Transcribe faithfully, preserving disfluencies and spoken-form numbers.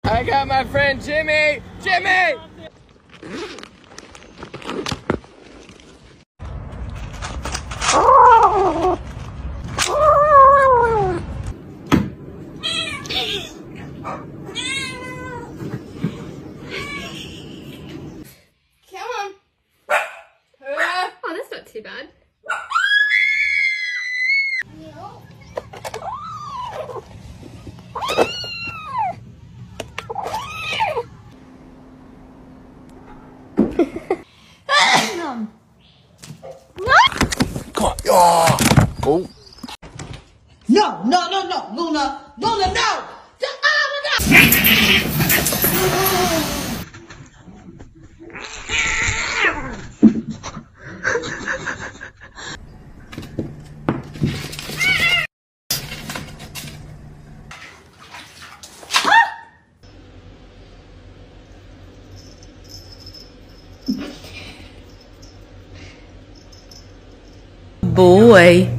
I got my friend Jimmy! Jimmy! Come on. Oh, that's not too bad. Come on. Oh. Oh. No, no, no, no, Luna, Luna, no! Boy.